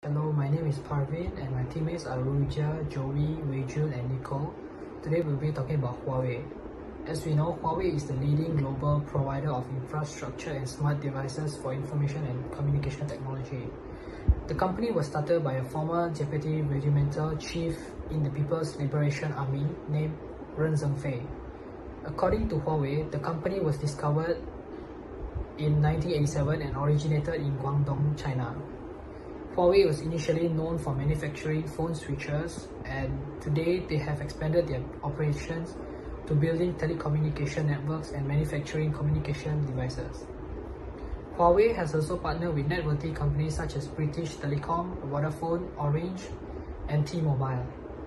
Hello, my name is Parvin and my teammates are Ruja, Joey, Weijun and Nicole. Today we'll be talking about Huawei. As we know, Huawei is the leading global provider of infrastructure and smart devices for information and communication technology. The company was started by a former deputy regimental chief in the People's Liberation Army named Ren Zhengfei. According to Huawei, the company was discovered in 1987 and originated in Guangdong, China. Huawei was initially known for manufacturing phone switches, and today they have expanded their operations to building telecommunication networks and manufacturing communication devices. Huawei has also partnered with networking companies such as British Telecom, Vodafone, Orange, and T-Mobile.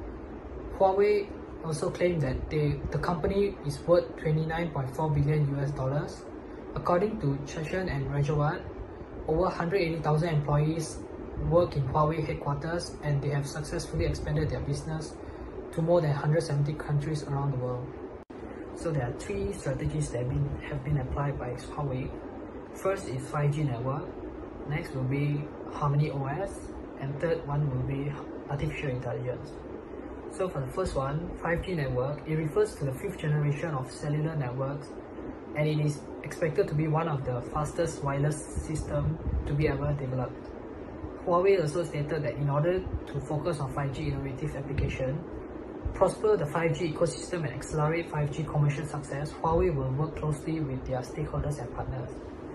Huawei also claimed that the company is worth $29.4 billion. According to Chechen and Rajawat, over 180,000 employees work in Huawei headquarters, and they have successfully expanded their business to more than 170 countries around the world. So there are three strategies that have been applied by Huawei. First is 5G network, next will be Harmony OS, and third one will be artificial intelligence. So for the first one, 5G network, it refers to the fifth generation of cellular networks, and it is expected to be one of the fastest wireless systems to be ever developed. Huawei also stated that in order to focus on 5G innovative application, prosper the 5G ecosystem and accelerate 5G commercial success, Huawei will work closely with their stakeholders and partners.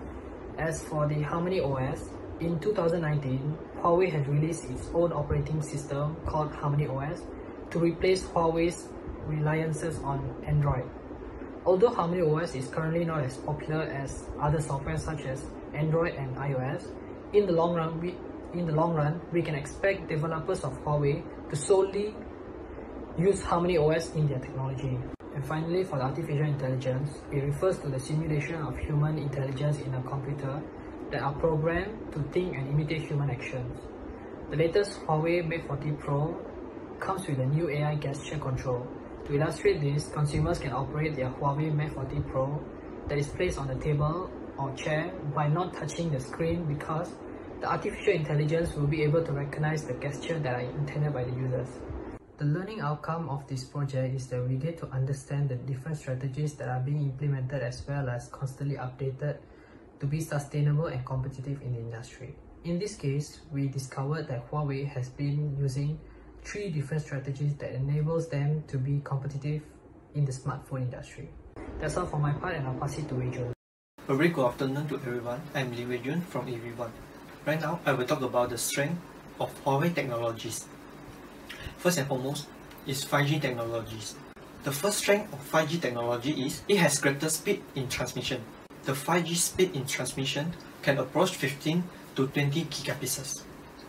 As for the Harmony OS, in 2019, Huawei has released its own operating system called Harmony OS to replace Huawei's reliances on Android. Although Harmony OS is currently not as popular as other software such as Android and iOS, in the long run, we can expect developers of Huawei to solely use Harmony OS in their technology. And finally, for the artificial intelligence, it refers to the simulation of human intelligence in a computer that are programmed to think and imitate human actions. The latest Huawei Mate 40 Pro comes with a new AI gesture control. To illustrate this, consumers can operate their Huawei Mate 40 Pro that is placed on the table or chair by not touching the screen, because the artificial intelligence will be able to recognize the gestures that are intended by the users. The learning outcome of this project is that we get to understand the different strategies that are being implemented as well as constantly updated to be sustainable and competitive in the industry. In this case, we discovered that Huawei has been using three different strategies that enables them to be competitive in the smartphone industry. That's all for my part, and I'll pass it to Weijun. A very good afternoon to everyone. I'm Lee Weijun from AV1. Right now, I will talk about the strength of Huawei technologies. First and foremost is 5G technologies. The first strength of 5G technology is it has greater speed in transmission. The 5G speed in transmission can approach 15 to 20 gigabits.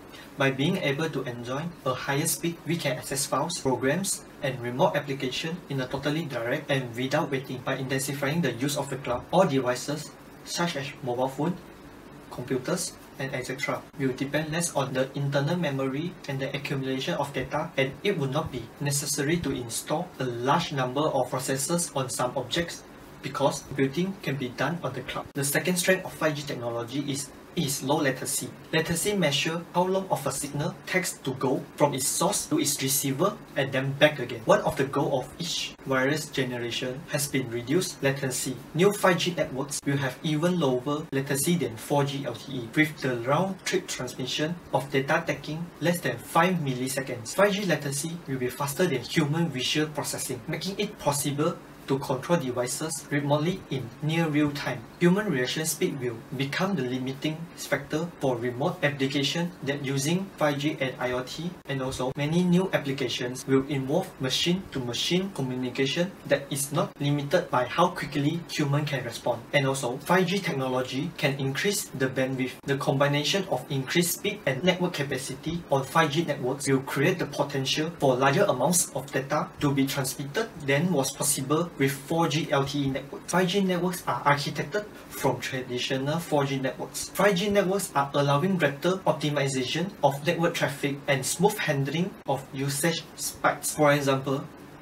By being able to enjoy a higher speed, we can access files, programs, and remote applications in a totally direct and without waiting. By intensifying the use of the cloud, all devices such as mobile phone, computers, and etc. will depend less on the internal memory and the accumulation of data, and it would not be necessary to install a large number of processors on some objects because computing can be done on the cloud. The second strength of 5G technology is low latency. Latency measures how long of a signal takes to go from its source to its receiver and then back again. One of the goals of each wireless generation has been reduced latency. New 5G networks will have even lower latency than 4G LTE, with the round-trip transmission of data taking less than 5 milliseconds. 5G latency will be faster than human visual processing, making it possible to control devices remotely in near real time. Human reaction speed will become the limiting factor for remote applications that using 5G and IoT, and also many new applications will involve machine-to-machine communication that is not limited by how quickly human can respond. And also 5G technology can increase the bandwidth. The combination of increased speed and network capacity on 5G networks will create the potential for larger amounts of data to be transmitted than was possible with 4G LTE networks. 5G networks are architected from traditional 4G networks. 5G networks are allowing greater optimization of network traffic and smooth handling of usage spikes. For example,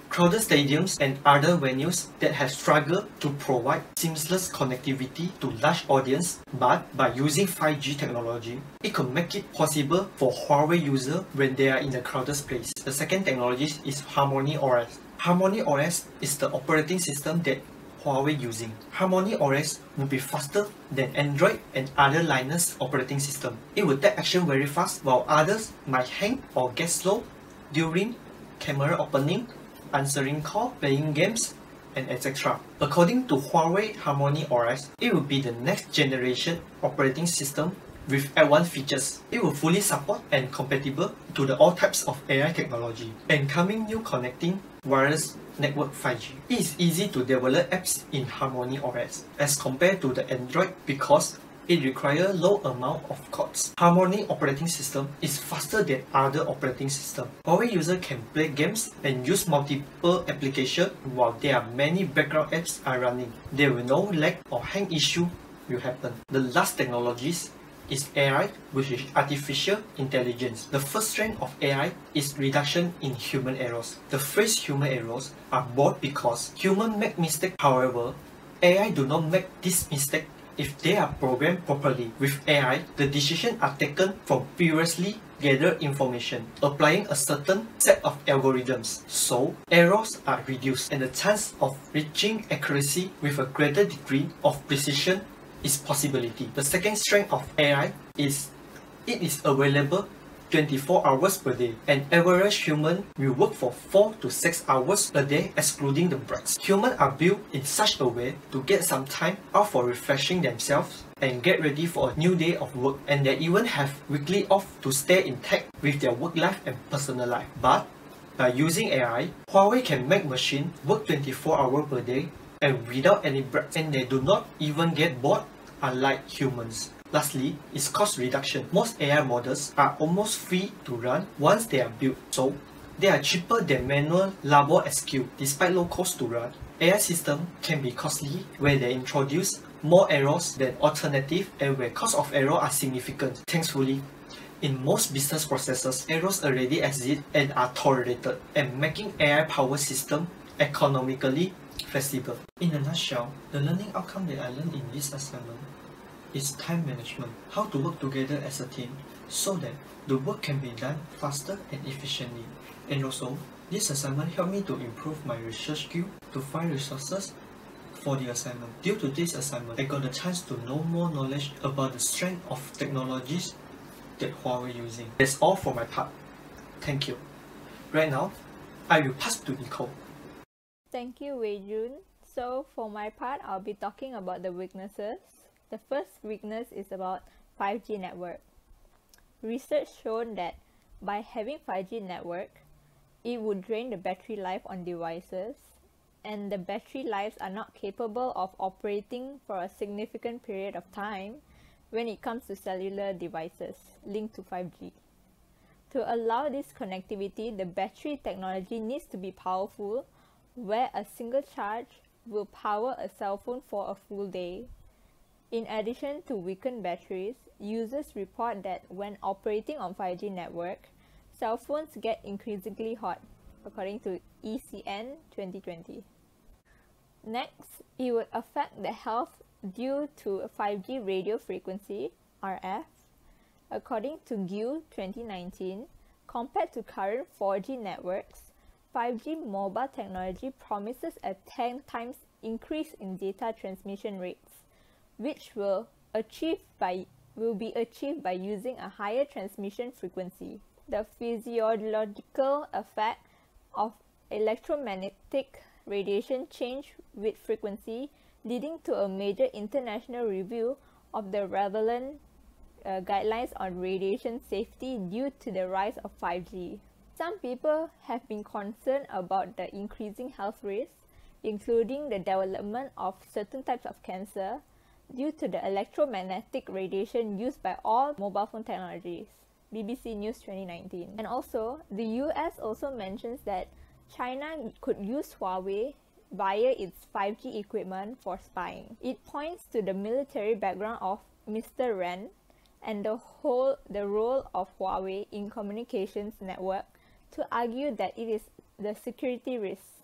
Crowded stadiums and other venues that have struggled to provide seamless connectivity to large audience, but by using 5G technology, it could make it possible for Huawei users when they are in a crowded place. The second technology is Harmony OS. Harmony OS is the operating system that Huawei using. Harmony OS will be faster than Android and other Linux operating system. It will take action very fast, while others might hang or get slow during camera opening, answering call, playing games, and etc. According to Huawei Harmony OS, it will be the next generation operating system with advanced features. It will fully support and compatible to all types of AI technology, incoming new connecting wireless network 5G. It is easy to develop apps in Harmony OS as compared to the Android because it requires low amount of codes. Harmony operating system is faster than other operating systems. Huawei users can play games and use multiple applications while there are many background apps are running. There will no lag or hang issue will happen. The last technologies is AI, which is artificial intelligence. The first strength of AI is reduction in human errors. The phrase human errors are born because humans make mistakes. However, AI do not make this mistake if they are programmed properly. With AI, the decisions are taken from previously gathered information, applying a certain set of algorithms. So, errors are reduced and the chance of reaching accuracy with a greater degree of precision is possibility. The second strength of AI is it is available 24 hours per day. An average human will work for 4 to 6 hours a day excluding the breaks. Humans are built in such a way to get some time out for refreshing themselves and get ready for a new day of work, and they even have weekly off to stay intact with their work life and personal life. But by using AI, Huawei can make machines work 24 hours per day and without any breaks, and they do not even get bored unlike humans. Lastly, is cost reduction. Most AI models are almost free to run once they are built, so they are cheaper than manual Labo SQ. Despite low cost to run, AI systems can be costly where they introduce more errors than alternative and where cost of error are significant. Thankfully, in most business processes, errors already exist and are tolerated, and making AI power system economically flexible. In a nutshell, the learning outcome that I learned in this assignment is time management, how to work together as a team so that the work can be done faster and efficiently. And also, this assignment helped me to improve my research skill to find resources for the assignment. Due to this assignment, I got the chance to know more knowledge about the strength of technologies that Huawei using. That's all for my part. Thank you. Right now, I will pass to Nicole. Thank you, Wei Jun. So for my part, I'll be talking about the weaknesses. The first weakness is about 5G network. Research shown that by having 5G network, it would drain the battery life on devices, and the battery lives are not capable of operating for a significant period of time when it comes to cellular devices linked to 5G. To allow this connectivity, the battery technology needs to be powerful, where a single charge will power a cell phone for a full day. In addition to weakened batteries, users report that when operating on 5G network, cell phones get increasingly hot, according to ECN 2020. Next, it would affect the health due to 5G radio frequency, RF. According to GIL 2019, compared to current 4G networks, 5G mobile technology promises a 10 times increase in data transmission rates, which will be achieved by using a higher transmission frequency. The physiological effect of electromagnetic radiation change with frequency, leading to a major international review of the relevant guidelines on radiation safety due to the rise of 5G. Some people have been concerned about the increasing health risks, including the development of certain types of cancer due to the electromagnetic radiation used by all mobile phone technologies. BBC News 2019. And also, the US also mentions that China could use Huawei via its 5G equipment for spying. It points to the military background of Mr. Ren and the role of Huawei in communications network to argue that it is the security risk.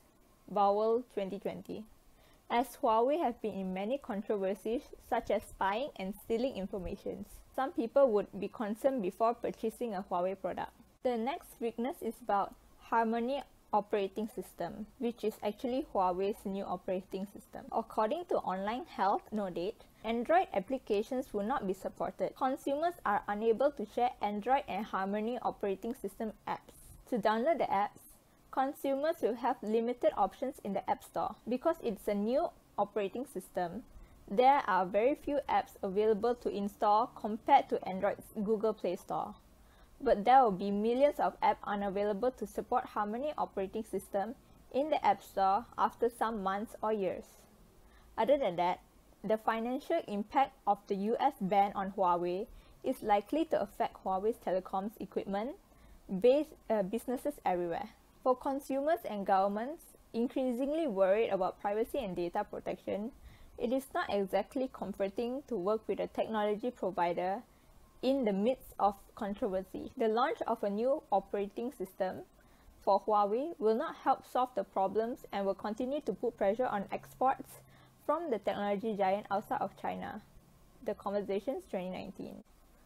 Bowell 2020. As Huawei have been in many controversies such as spying and stealing information, some people would be concerned before purchasing a Huawei product. The next weakness is about Harmony operating system, which is actually Huawei's new operating system. According to Online Health No Date, Android applications will not be supported. Consumers are unable to share Android and Harmony operating system apps. To download the apps, consumers will have limited options in the App Store. Because it's a new operating system, there are very few apps available to install compared to Android's Google Play Store. But there will be millions of apps unavailable to support Harmony operating system in the App Store after some months or years. Other than that, the financial impact of the US ban on Huawei is likely to affect Huawei's telecoms equipment businesses everywhere. For consumers and governments increasingly worried about privacy and data protection, it is not exactly comforting to work with a technology provider in the midst of controversy. The launch of a new operating system for Huawei will not help solve the problems and will continue to put pressure on exports from the technology giant outside of China. The Conversations 2019.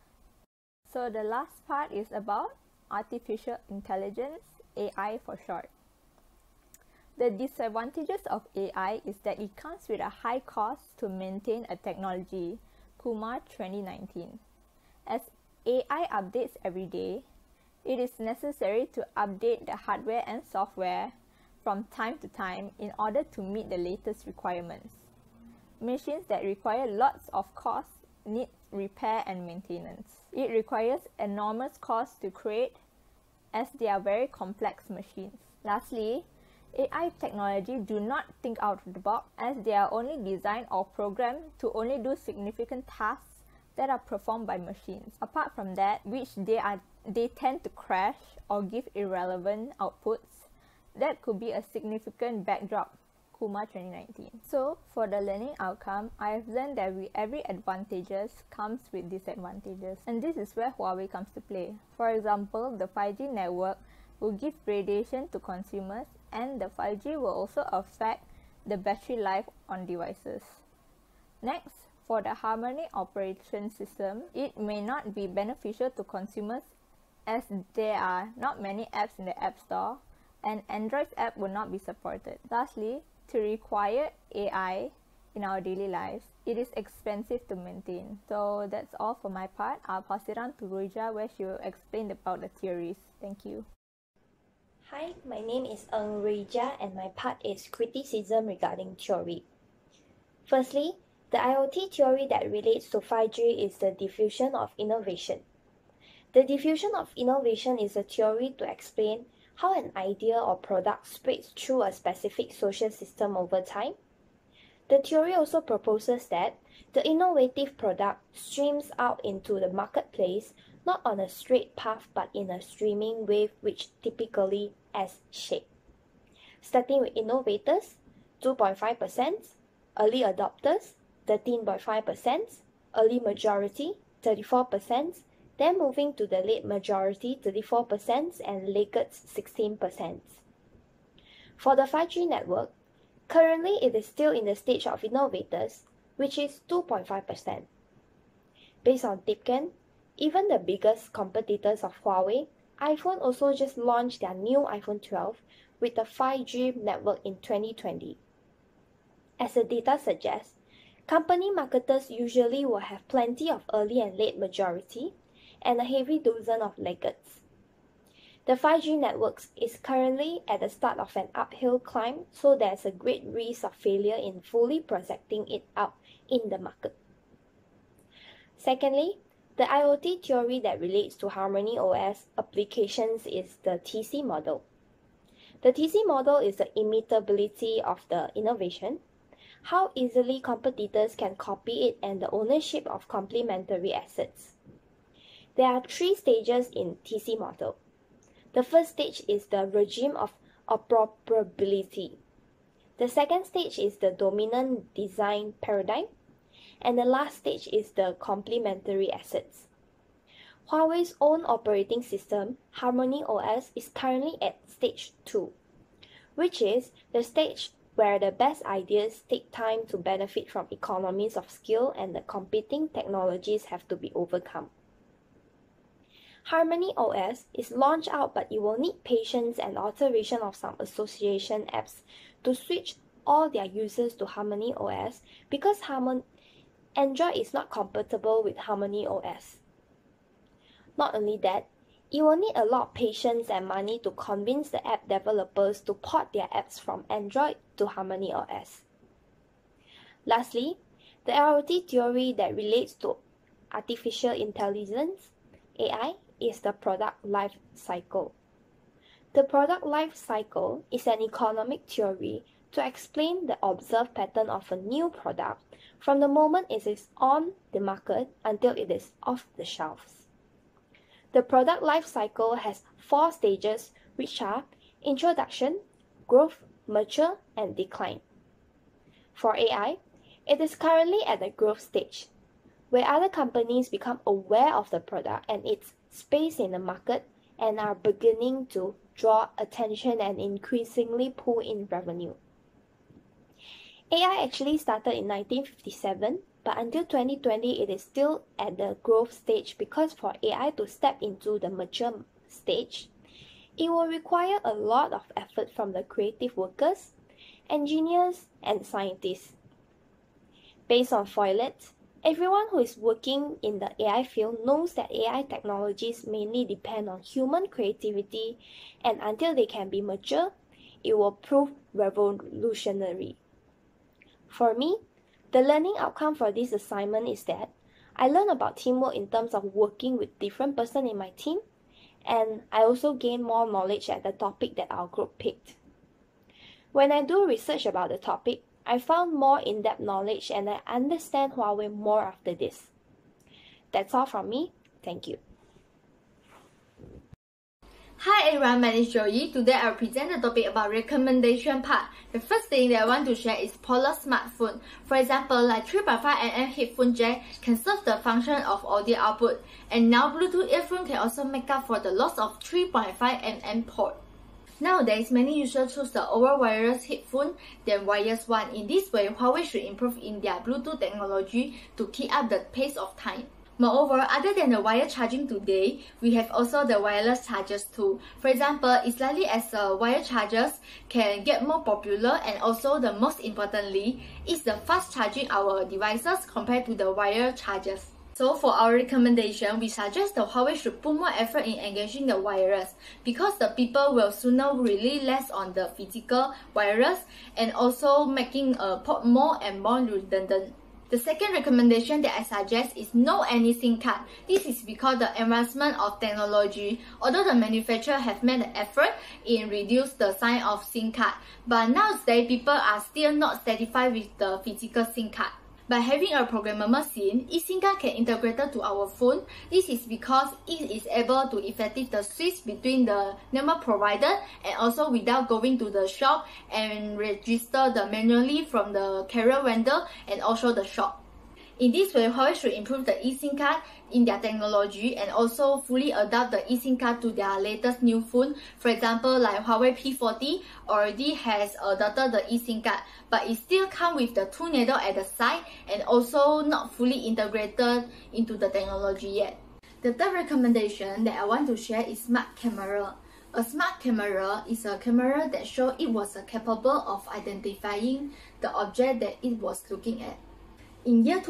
So the last part is about artificial intelligence, AI for short. The disadvantages of AI is that it comes with a high cost to maintain a technology, Kumar 2019. As AI updates every day, it is necessary to update the hardware and software from time to time in order to meet the latest requirements. Machines that require lots of cost need repair and maintenance. It requires enormous cost to create as they are very complex machines. Lastly, AI technology do not think out of the box as they are only designed or programmed to only do significant tasks that are performed by machines. Apart from that, which they tend to crash or give irrelevant outputs, that could be a significant backdrop, Kumar 2019. So, for the learning outcome, I have learned that with every advantages comes with disadvantages, and this is where Huawei comes to play. For example, the 5G network will give radiation to consumers, and the 5G will also affect the battery life on devices. Next, for the Harmony operation system, it may not be beneficial to consumers as there are not many apps in the App Store and Android's app will not be supported. Lastly, to require AI in our daily lives, it is expensive to maintain. So that's all for my part. I'll pass it on to Ruija where she will explain about the theories. Thank you. Hi, my name is Ng Ruija and my part is criticism regarding theory. Firstly, the IoT theory that relates to 5G is the diffusion of innovation. The diffusion of innovation is a theory to explain how an idea or product spreads through a specific social system over time. The theory also proposes that the innovative product streams out into the marketplace not on a straight path but in a streaming wave which typically has shape. Starting with innovators, 2.5%, early adopters, 13.5%, early majority, 34%, then moving to the late majority, 34%, and laggards, 16%. For the 5G network, currently it is still in the stage of innovators, which is 2.5%. Based on Tipken, even the biggest competitors of Huawei, iPhone also just launched their new iPhone 12 with a 5G network in 2020. As the data suggests, company marketers usually will have plenty of early and late majority and a heavy dozen of laggards. The 5G networks is currently at the start of an uphill climb, so there's a great risk of failure in fully projecting it out in the market. Secondly, the IoT theory that relates to Harmony OS applications is the TC model. The TC model is the imitability of the innovation, how easily competitors can copy it, and the ownership of complementary assets. There are 3 stages in TC model. The first stage is the regime of interoperability. The second stage is the dominant design paradigm. And the last stage is the complementary assets. Huawei's own operating system, Harmony OS, is currently at stage 2. which is the stage where the best ideas take time to benefit from economies of scale and the competing technologies have to be overcome. Harmony OS is launched out, but you will need patience and alteration of some association apps to switch all their users to Harmony OS because Android is not compatible with Harmony OS. Not only that, you will need a lot of patience and money to convince the app developers to port their apps from Android to Harmony OS. Lastly, the IoT theory that relates to artificial intelligence, AI, is the product life cycle. The product life cycle is an economic theory to explain the observed pattern of a new product from the moment it is on the market until it is off the shelves. The product life cycle has 4 stages, which are introduction, growth, mature, and decline. For AI, it is currently at the growth stage, where other companies become aware of the product and its space in the market and are beginning to draw attention and increasingly pull in revenue. AI actually started in 1957, but until 2020 it is still at the growth stage because for AI to step into the mature stage, it will require a lot of effort from the creative workers, engineers, and scientists. Based on Follett, everyone who is working in the AI field knows that AI technologies mainly depend on human creativity, and until they can be mature, it will prove revolutionary. For me, the learning outcome for this assignment is that I learn about teamwork in terms of working with different persons in my team, and I also gain more knowledge at the topic that our group picked. When I do research about the topic, I found more in-depth knowledge and I understand Huawei more after this. That's all from me. Thank you. Hi everyone, my name is Joey. Today I will present the topic about recommendation part. The first thing that I want to share is Polar smartphone. For example, like 3.5mm headphone jack can serve the function of audio output, and now Bluetooth earphone can also make up for the loss of 3.5mm port. Nowadays, many users choose the over wireless headphone than wireless one. In this way, Huawei should improve in their Bluetooth technology to keep up the pace of time. Moreover, other than the wire charging today, we have also the wireless chargers too. For example, it's likely as wire chargers can get more popular, and also the most importantly is the fast charging our devices compared to the wire chargers. So for our recommendation, we suggest the Huawei should put more effort in engaging the wireless because the people will sooner rely less on the physical wireless and also making a port more and more redundant. The second recommendation that I suggest is no any SIM card. This is because the advancement of technology, although the manufacturer have made an effort in reduce the size of SIM card, but nowadays people are still not satisfied with the physical SIM card. By having a programmable SIM, eSIM card can integrate to our phone. This is because it is able to effectively switch between the number provider and also without going to the shop and register the manually from the carrier vendor and also the shop. In this way, Huawei should improve the eSIM card in their technology and also fully adopt the eSIM card to their latest new phone. For example, like Huawei P40 already has adopted the eSIM card, but it still comes with the 2 needle at the side and also not fully integrated into the technology yet. The third recommendation that I want to share is smart camera. A smart camera is a camera that shows it was capable of identifying the object that it was looking at. In year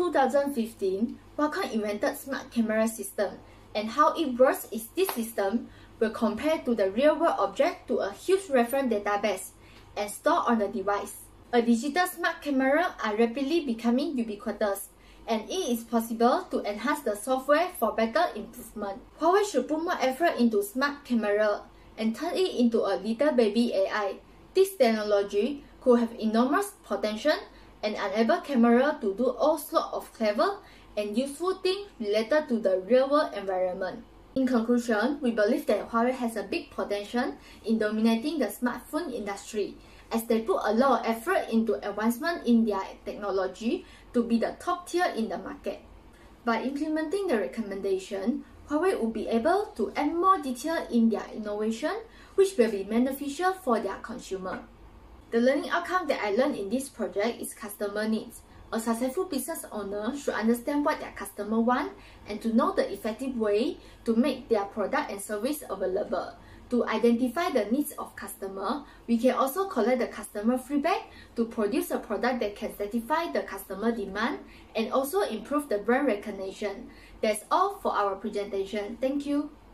2015, Qualcomm invented smart camera system, and how it works is this system will compare to the real-world object to a huge reference database and store on the device. A digital smart camera are rapidly becoming ubiquitous, and it is possible to enhance the software for better improvement. Huawei should put more effort into smart camera and turn it into a little baby AI. This technology could have enormous potential and enable camera to do all sorts of clever and useful things related to the real-world environment. In conclusion, we believe that Huawei has a big potential in dominating the smartphone industry, as they put a lot of effort into advancement in their technology to be the top tier in the market. By implementing the recommendation, Huawei will be able to add more detail in their innovation, which will be beneficial for their consumer. The learning outcome that I learned in this project is customer needs. A successful business owner should understand what their customer want and to know the effective way to make their product and service available. To identify the needs of customer, we can also collect the customer feedback to produce a product that can satisfy the customer demand and also improve the brand recognition. That's all for our presentation. Thank you.